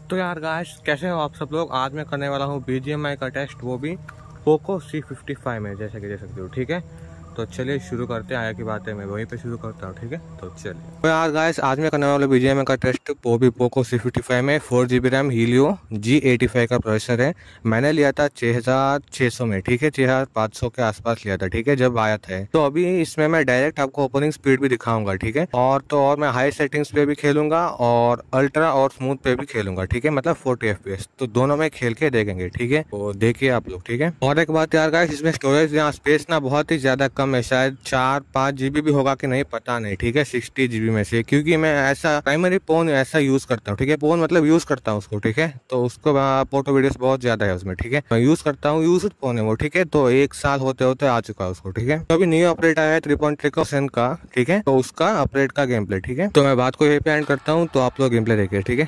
तो यार गाइस, कैसे हो आप सब लोग। आज मैं करने वाला हूँ BGMI का टेस्ट, वो भी पोको C55 में, जैसे कि देख सकते हो। ठीक है, तो चलिए शुरू करते हैं। आया की बात है, मैं वहीं पे शुरू करता हूँ। ठीक है, तो चलिए। तो यार गाइस, आज मैं करने वाला BGMI का टेस्ट, वो भी पोको C55 में। 4GB रैम, हीलियो G85 का प्रोसेसर है। मैंने लिया था 6600 में। ठीक है, 6500 के आसपास लिया था। ठीक है, जब आया था। तो अभी इसमें मैं डायरेक्ट आपको ओपनिंग स्पीड भी दिखाऊंगा। ठीक है, और मैं हाई सेटिंग्स पे भी खेलूंगा और अल्ट्रा और स्मूथ पे भी खेलूंगा। ठीक है, मतलब 40 FPS, तो दोनों में खेल के देखेंगे। ठीक है, तो देखिए आप लोग। ठीक है, और एक बात यार गाइस, इसमें स्टोरेज या स्पेस ना बहुत ही ज्यादा कम है। शायद 4-5 GB भी होगा कि नहीं पता नहीं। ठीक है, 60 GB में से, क्योंकि मैं ऐसा प्राइमरी फोन ऐसा यूज करता हूँ। ठीक है, फोन मतलब यूज करता हूँ उसको। ठीक है, तो उसको फोटो वीडियोस बहुत ज्यादा है उसमें। ठीक है, मैं यूज करता हूँ, यूज फोन है वो। ठीक है, तो 1 साल होते होते आ चुका है उसको। ठीक है, तो अभी न्यू अपडेट आया है 3.3% का। ठीक है, तो उसका अपडेट का गेम प्ले। ठीक है, तो मैं बात को यहीं पे एंड करता हूँ, तो आप लोग गेम प्ले देखिए। ठीक है,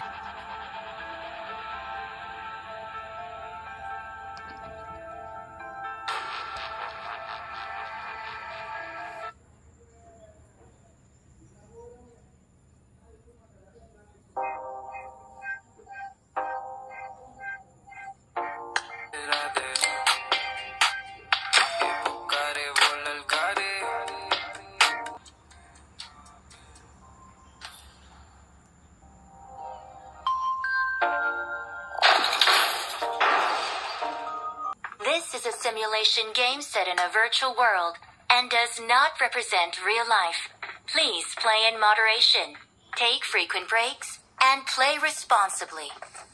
This is a simulation game set in a virtual world and does not represent real life. Please play in moderation, take frequent breaks, and play responsibly.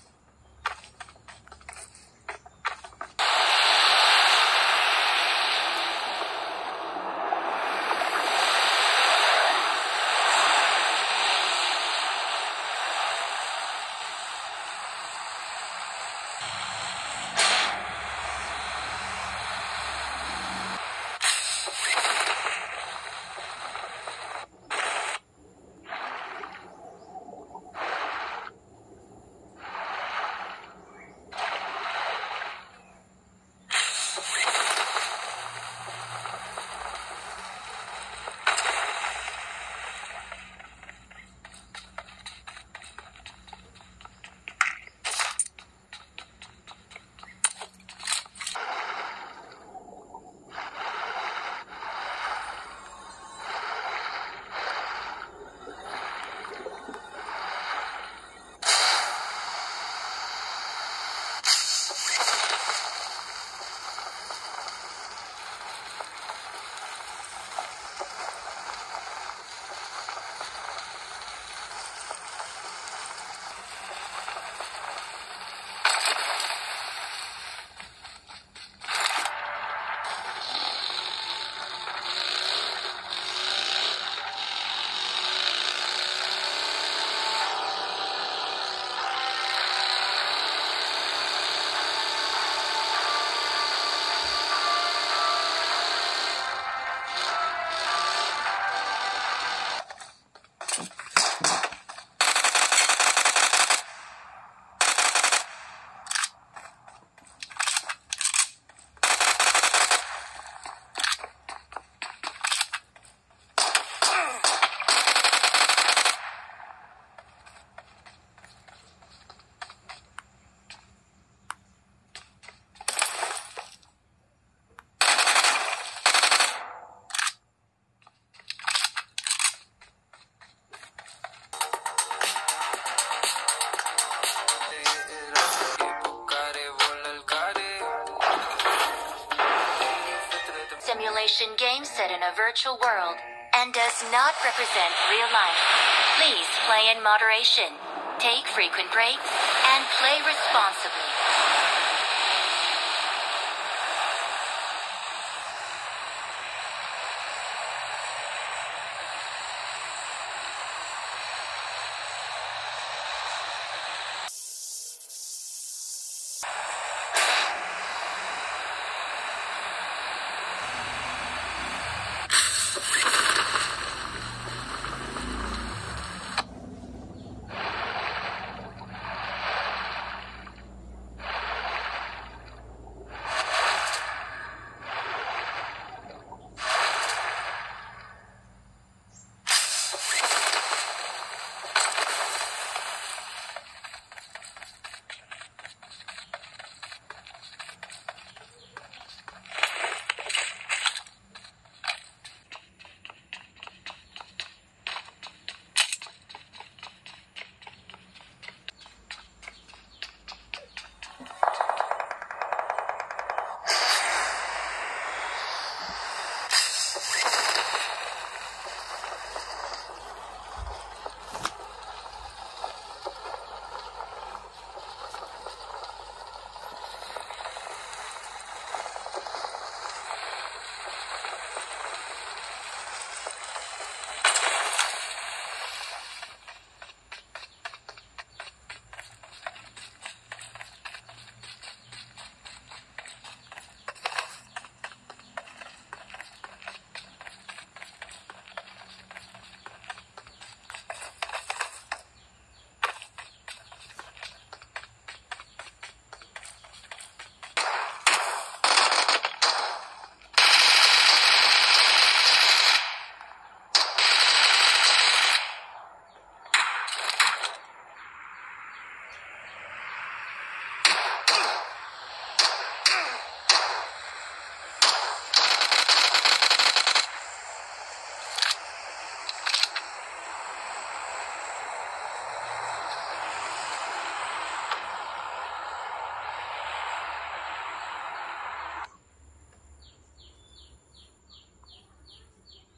Simulation game set in a virtual world and does not represent real life. Please play in moderation, take frequent breaks, and play responsibly.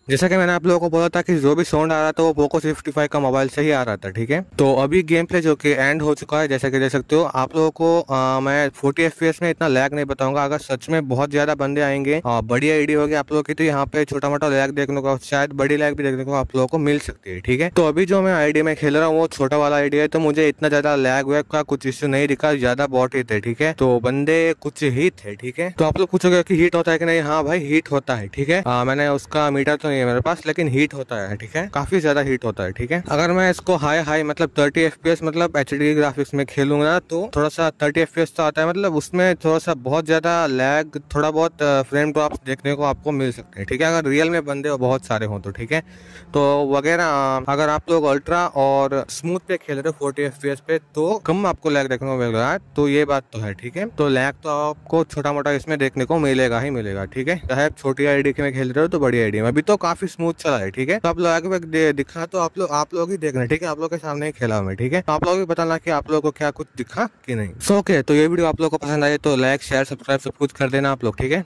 जैसा कि मैंने आप लोगों को बोला था कि जो भी साउंड आ रहा था वो पोको C55 का मोबाइल से ही आ रहा था, ठीक है। तो अभी गेम प्ले जो कि एंड हो चुका है, जैसा कि देख सकते हो। आप लोगों को मैं 40 FPS में इतना लैग नहीं बताऊंगा। अगर सच में बहुत ज्यादा बंदे आएंगे, बड़ी आईडी होगी आप लोगों की, तो यहाँ पे छोटा मोटा लैग देखने को, शायद बड़ी लैग भी देखने को आप लोगों को मिल सकती है, ठीक है। तो अभी जो मैं आईडी में खेल रहा हूँ वो छोटा वाला आईडी है, तो मुझे इतना ज्यादा लैग वैग का कुछ इश्यू नहीं दिखा, ज्यादा बॉट ही थे, ठीक है। तो बंदे कुछ ही थे, ठीक है। तो आप लोग पूछोगे कि हीट होता है कि नहीं, हाँ भाई हीट होता है, ठीक है। मैंने उसका मीटर तो नहीं है मेरे पास, लेकिन हीट होता है, ठीक है। काफी ज्यादा हीट होता है, ठीक है। अगर मैं इसको हाई मतलब 30 FPS मतलब HD ग्राफिक्स में खेलूंगा तो थोड़ा सा 30 FPS तो आता है, मतलब उसमें थोड़ा सा बहुत ज्यादा लैग, थोड़ा बहुत फ्रेम ड्रॉप देखने को आपको मिल सकते हैं, ठीक है। अगर रियल में बंदे बहुत सारे हों तो, ठीक है। तो वगैरह अगर आप लोग अल्ट्रा और स्मूथ पे खेल रहे हो 40 FPS पे, तो कम आपको लैग देखने को मिल रहा है, तो ये बात तो है, ठीक है। तो लैग तो आपको छोटा मोटा इसमें देखने को मिलेगा ही मिलेगा, ठीक है। चाहे आप छोटी आईडी में खेल रहे हो तो बड़ी आईडी में, अभी तो काफी स्मूथ चला है, ठीक है। तो आप लोग आगे दिखा तो आप लोग ही देख रहे हैं, ठीक है। आप लोग के सामने ही खेला मैं, ठीक है। तो आप लोग भी बताना कि आप लोग को क्या कुछ दिखा कि नहीं। सो ओके, तो ये वीडियो आप लोग को पसंद आए तो लाइक शेयर सब्सक्राइब सब कुछ कर देना आप लोग, ठीक है।